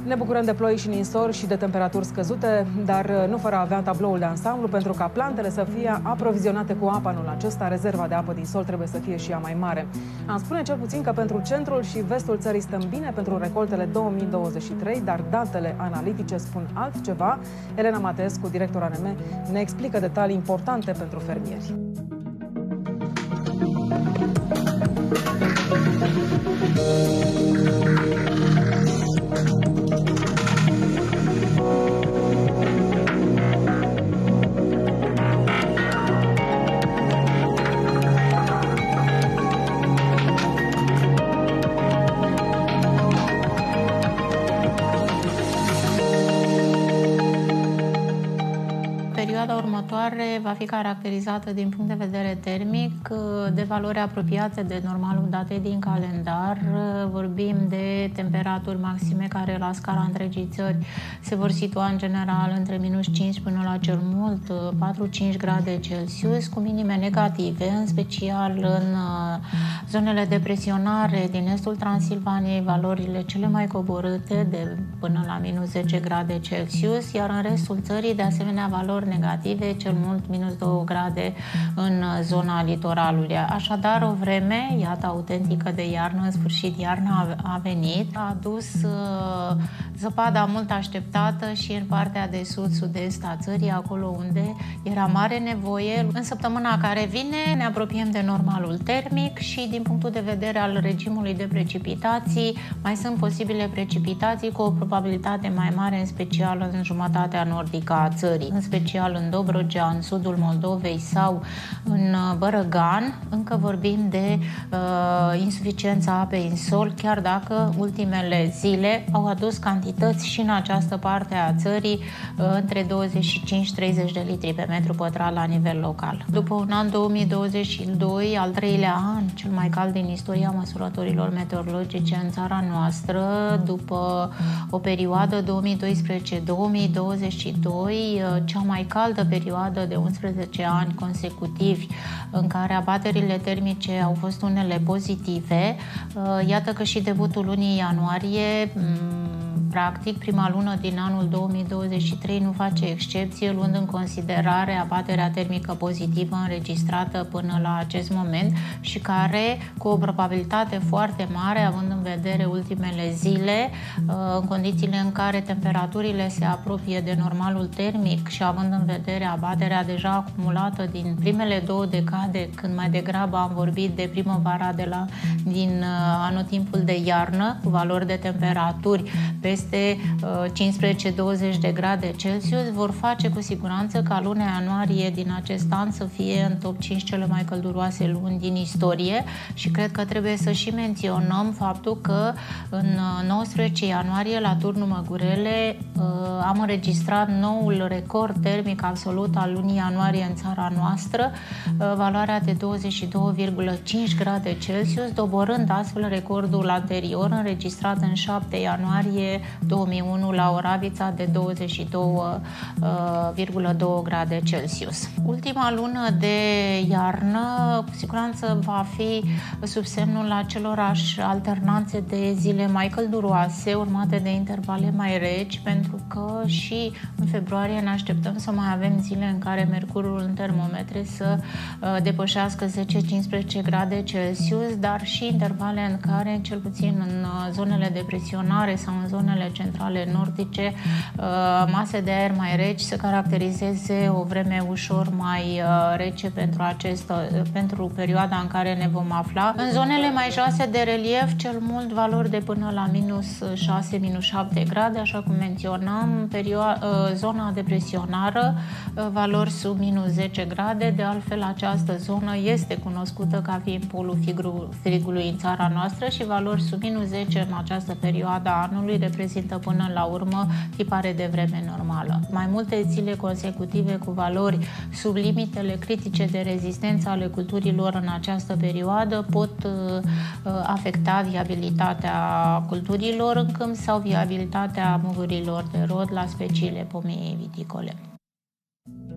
Ne bucurăm de ploi și ninsori și de temperaturi scăzute, dar nu fără a avea tabloul de ansamblu, pentru ca plantele să fie aprovizionate cu apă anul acesta. Rezerva de apă din sol trebuie să fie și ea mai mare. Am spune cel puțin că pentru centrul și vestul țării stăm bine pentru recoltele 2023, dar datele analitice spun altceva. Elena Mateescu, director ANM, ne explică detalii importante pentru fermieri. Perioada următoare va fi caracterizată din punct de vedere termic de valori apropiate de normalul date din calendar. Vorbim de temperaturi maxime care la scara întregii țări se vor situa în general între minus 5 până la cel mult 4-5 grade Celsius, cu minime negative, în special în zonele de presionare din estul Transilvaniei, valorile cele mai coborâte de până la minus 10 grade Celsius, iar în restul țării de asemenea valori negative, cel mult minus 2 grade în zona litoralului. Așadar, o vreme, iată, autentică de iarnă, în sfârșit iarna a venit, a adus zăpada mult așteptată și în partea de sud-sud-est a țării, acolo unde era mare nevoie. În săptămâna care vine ne apropiem de normalul termic și din punctul de vedere al regimului de precipitații, mai sunt posibile precipitații cu o probabilitate mai mare, în special în jumătatea nordică a țării, în special în Dobrogea, în sudul Moldovei sau în Bărăgan. Încă vorbim de insuficiența apei în sol, chiar dacă ultimele zile au adus cantități și în această parte a țării între 25-30 de litri pe metru pătrat la nivel local. După un an 2022, al treilea an cel mai cald din istoria măsurătorilor meteorologice în țara noastră, după o perioadă 2012-2022, cea mai caldă perioadă de 11 ani consecutivi în care abaterile termice au fost unele pozitive. Iată că și debutul lunii ianuarie, practic, prima lună din anul 2023 nu face excepție, luând în considerare abaterea termică pozitivă înregistrată până la acest moment și care, cu o probabilitate foarte mare, având în vedere ultimele zile, în condițiile în care temperaturile se apropie de normalul termic și având în vedere abaterea deja acumulată din primele două decade, când mai degrabă am vorbit de primăvara din anotimpul de iarnă, cu valori de temperaturi peste 15-20 de grade Celsius, vor face cu siguranță ca luna ianuarie din acest an să fie în top 5 cele mai călduroase luni din istorie și cred că trebuie să și menționăm faptul că în 19 ianuarie la turnul Măgurele am înregistrat noul record termic absolut al lunii ianuarie în țara noastră, valoarea de 22,5 grade Celsius, doborând astfel recordul anterior înregistrat în 7 ianuarie 2001 la Oravița de 22,2 grade Celsius. Ultima lună de iarnă cu siguranță va fi sub semnul acelorași alternanțe de zile mai călduroase, urmate de intervale mai reci, pentru că și în februarie ne așteptăm să mai avem zile în care mercurul în termometre să depășească 10-15 grade Celsius, dar și intervale în care, cel puțin în zonele de presionare sau în zonele centrale nordice, mase de aer mai reci să caracterizeze o vreme ușor mai rece pentru perioada în care ne vom afla. În zonele mai joase de relief, cel mult valori de până la minus 6, minus 7 grade, așa cum menționam, zona de presionară, valori sub minus 10 grade. De altfel, această zonă este cunoscută ca fiind polul frigului în țara noastră și valori sub minus 10 în această perioadă a anului reprezintă până la urmă tipare de vreme normală. Mai multe zile consecutive cu valori sub limitele critice de rezistență ale culturilor în această perioadă pot afecta viabilitatea culturilor în câmp sau viabilitatea mugurilor de rod la speciile pomiei viticole.